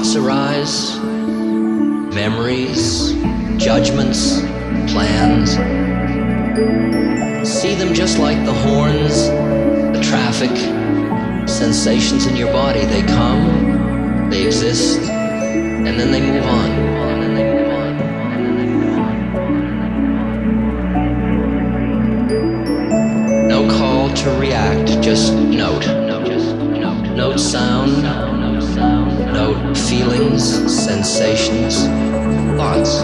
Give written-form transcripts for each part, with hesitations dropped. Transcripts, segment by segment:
thoughts arise, memories, judgments, plans. See them just like the horns, the traffic, sensations in your body. They come, they exist, and then they move on. No call to react, just note. Note sound, note feelings, sensations, thoughts.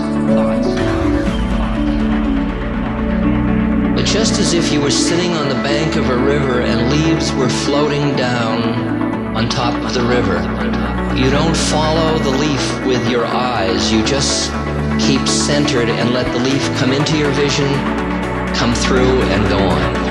But just as if you were sitting on the bank of a river and leaves were floating down on top of the river, you don't follow the leaf with your eyes. You just keep centered and let the leaf come into your vision, come through, and go on.